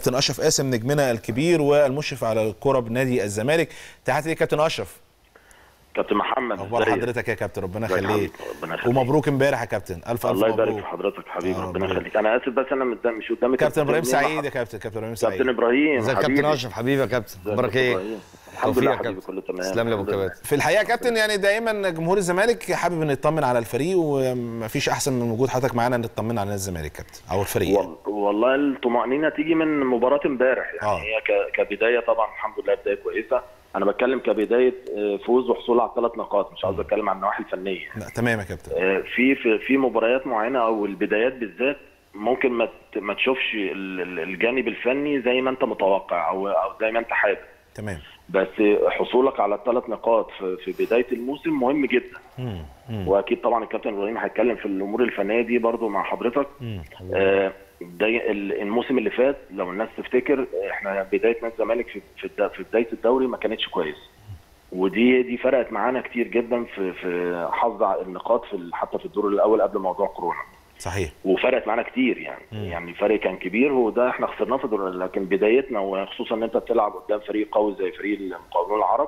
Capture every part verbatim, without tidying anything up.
كابتن اشرف قاسم نجمنا الكبير والمشرف على الكره بنادي الزمالك. تحياتي ليك كابتن اشرف. كابتن محمد، اخبار حضرتك يا كابتن؟ ربنا يخليك. ومبروك امبارح يا كابتن. الف الف الله مبروك. يبارك في حضرتك حبيبي. آه ربنا يخليك. انا اسف بس انا مش قدامي كابتن ابراهيم سعيد. يا كابتن كابتن ابراهيم سعيد. كابتن ابراهيم ازيك يا كابتن اشرف حبيبي يا كابتن؟ اخبارك ايه؟ الحمد لله حبيبي كله تمام. تسلم لي يا ابو كباتن. في الحقيقه يا كابتن يعني دايما جمهور الزمالك حابب ان يطمن على الفريق، ومفيش احسن من وجود حضرتك معانا نطمن على الزمالك كابتن او الفريق. يعني. والله الطمانينه تيجي من مباراه امبارح يعني. آه. هي كبدايه طبعا الحمد لله بدايه كويسه. انا بتكلم كبدايه فوز وحصول على ثلاث نقاط، مش عاوز اتكلم عن النواحي الفنيه. لا تمام يا كابتن. في في في مباريات معينه او البدايات بالذات ممكن ما ما تشوفش الجانب الفني زي ما انت متوقع او او زي ما انت حابب. تمام. بس حصولك على الثلاث نقاط في بدايه الموسم مهم جدا. مم. مم. واكيد طبعا الكابتن ابراهيم هيتكلم في الامور الفنيه دي برضو مع حضرتك. آه الموسم اللي فات لو الناس تفتكر احنا بدايه نادي الزمالك في في بدايه الدوري ما كانتش كويس، ودي دي فرقت معانا كتير جدا في في حظ النقاط في حتى في الدور الاول قبل موضوع كورونا. صحيح. وفرقت معانا كتير يعني. مم. يعني فرق كان كبير وده احنا خسرناه في الدور، لكن بدايتنا وخصوصا ان انت بتلعب قدام فريق قوي زي فريق المقاولون العرب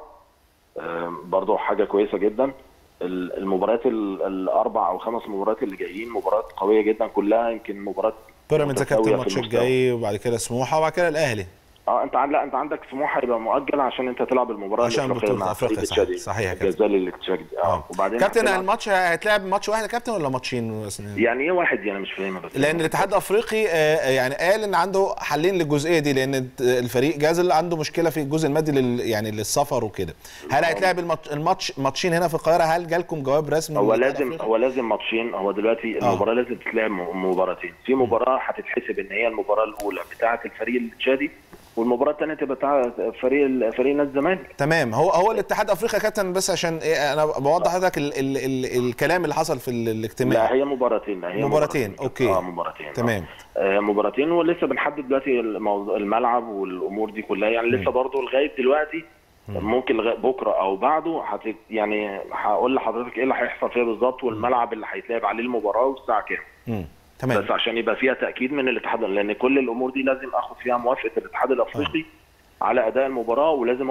برضه حاجه كويسه جدا. المباريات الاربع او خمس مباريات اللي جايين مباريات قويه جدا كلها، يمكن مباراه بيراميدز كابتن الماتش الجاي وبعد كده سموحه وبعد كده الاهلي. اه انت لا انت عندك سموحه هيبقى مؤجل عشان انت تلعب المباراه عشان بطوله افريقيا. صحيح صحيح يا كابتن. الجزائر الاتشاك اه, آه. وبعدين كابتن الماتش هيتلعب ماتش واحد يا كابتن ولا ماتشين؟ يعني ايه واحد دي انا مش فاهمها. بس لان الاتحاد الافريقي آه يعني قال ان عنده حلين للجزئيه دي، لان الفريق جازل عنده مشكله في الجزء المادي لل يعني للسفر وكده. هل هيتلعب الماتش ماتشين هنا في القاهره؟ هل جالكم جواب رسمي؟ هو لازم هو لازم ماتشين. هو دلوقتي آه. المباراه لازم تتلعب مباراتين. في مباراه هتتحسب ان هي المباراه الاولى بتاعه الفريق التشادي، والمباراه الثانيه تبقى بتاع فريق فريق نادي الزمالك. تمام. هو هو الاتحاد الافريقي كابتن بس عشان إيه انا بوضح لحضرتك ال ال ال الكلام اللي حصل في الاجتماع. لا هي مباراتين. لا هي مباراتين. اوكي. اه مباراتين. تمام. آه مباراتين ولسه بنحدد دلوقتي الملعب والامور دي كلها يعني. لسه برضه لغايه دلوقتي ممكن لغايه بكره او بعده هت يعني هقول لحضرتك ايه اللي هيحصل فيها بالظبط والملعب اللي هيتلعب عليه المباراه والساعه كام. تمام. بس عشان يبقى فيها تاكيد من الاتحاد، لان كل الامور دي لازم اخد فيها موافقه الاتحاد الافريقي آه. على اداء المباراه، ولازم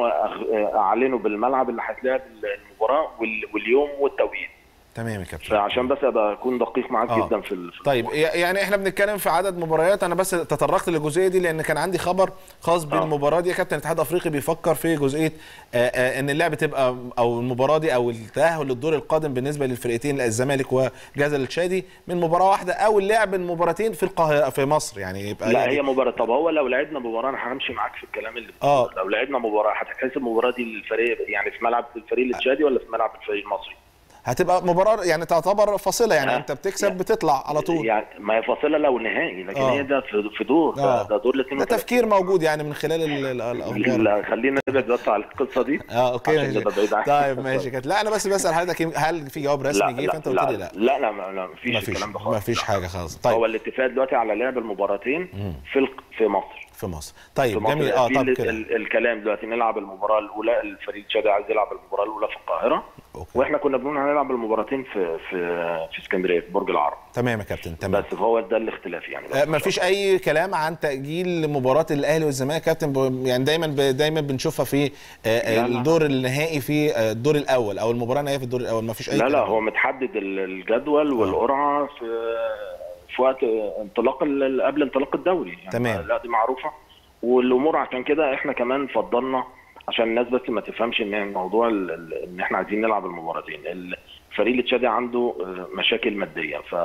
اعلنه بالملعب اللي هيتلعب المباراه واليوم والتوقيت. تمام يا كابتن. فعشان بس ابقى اكون دقيق معاك آه. جدا في, في طيب يعني احنا بنتكلم في عدد مباريات، انا بس تطرقت للجزئيه دي لان كان عندي خبر خاص بالمباراه دي يا كابتن. الاتحاد الافريقي بيفكر في جزئيه آآ آآ ان اللعبه تبقى او المباراه دي او التاهل للدور القادم بالنسبه للفرقتين الزمالك وجازل التشادي من مباراه واحده او اللعب المباراتين في القاهره في مصر يعني يبقى. لا يعني هي مباراه. طب هو لو لعبنا مباراه انا همشي معاك في الكلام اللي اه لو لعبنا مباراه هتتحسب المباراه دي للفريق يعني في ملعب الفريق التشادي ولا في ملعب الفريق المصري؟ هتبقى مباراه يعني تعتبر فاصله يعني آه. انت بتكسب يعني بتطلع على طول يعني. ما هي فاصله لو نهائي، لكن آه. هي ده في دور آه. ده دور الاثنين. ده تفكير موجود يعني من خلال الاخبار. خلينا نبعد بس على القصه دي. اه اوكي ماشي. طيب ماشي كده. لا انا بس بسال حضرتك هل في جواب رسمي جه؟ فانت قلت لي لا. لا لا لا مفيش الكلام ده خالص. مفيش حاجه خالص. طيب هو الاتفاق دلوقتي على لعب المباراتين في في مصر. في مصر. طيب جميل. اه طب كده الكلام دلوقتي نلعب المباراه الاولى، الفريق التشادي عايز يلعب المباراه الاولى في القاهره. أوكي. واحنا كنا بنقول هنلعب المباراتين في في في اسكندريه في برج العرب. تمام يا كابتن. تمام. بس هو ده الاختلاف يعني. آه مفيش اي كلام عن تاجيل مباراه الاهلي والزمالك كابتن؟ يعني دايما دايما بنشوفها في آه الدور النهائي في الدور الاول او المباراه النهائيه في الدور الاول. مفيش اي لا كلام. لا هو متحدد الجدول والقرعه في في وقت انطلاق قبل انطلاق الدوري يعني. تمام. لا دي معروفه والامور. عشان كده احنا كمان فضلنا عشان الناس بس ما تفهمش ان الموضوع ان احنا عايزين نلعب المباراتين. الفريق التشادي عنده مشاكل ماديه، ف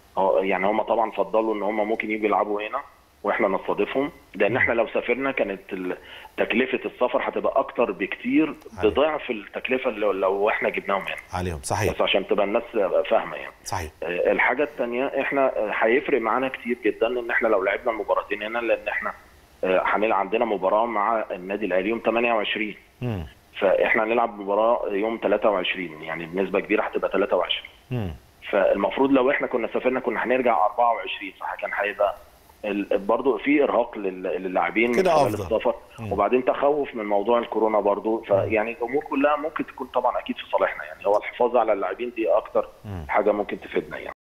يعني هم طبعا فضلوا ان هم ممكن يجوا يلعبوا هنا واحنا نستضيفهم، لان احنا لو سافرنا كانت تكلفه السفر هتبقى اكتر بكتير بضعف التكلفه لو احنا جبناهم هنا عليهم. صحيح. بس عشان تبقى الناس فاهمه يعني. صحيح. الحاجه الثانيه احنا هيفرق معانا كتير جدا ان احنا لو لعبنا المباراتين هنا، لان احنا هنلعب عندنا مباراه مع النادي الاهلي يوم ثمانية وعشرين. امم فاحنا هنلعب مباراه يوم ثلاثة وعشرين يعني بنسبه كبيره هتبقى ثلاثة وعشرين. امم فالمفروض لو احنا كنا سافرنا كنا هنرجع أربعة وعشرين، فكان هيبقى برضه في ارهاق للاعبين كده افضل السفر. وبعدين تخوف من موضوع الكورونا برضه، فيعني الامور كلها ممكن تكون طبعا اكيد في صالحنا يعني. هو الحفاظ على اللاعبين دي اكتر حاجه ممكن تفيدنا يعني.